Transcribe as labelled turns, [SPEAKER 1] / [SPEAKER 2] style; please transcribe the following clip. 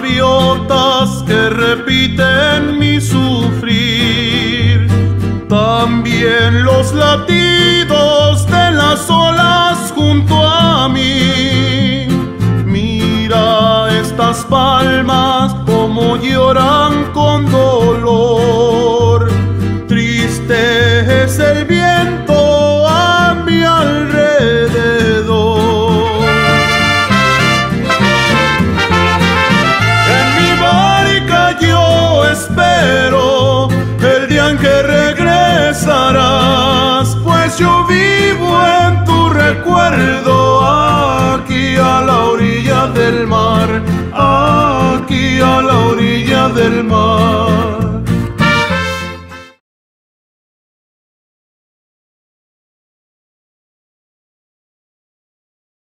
[SPEAKER 1] gaviotas que repiten mi sufrir, también los latidos de las olas junto a mí. Mira estas palmas como lloran con dolor, triste es el viento a mi alrededor. En mi barca yo espero el día en que regresarás, pues yo vivo en tu recuerdo aquí a la orilla del mar, aquí a la orilla del mar.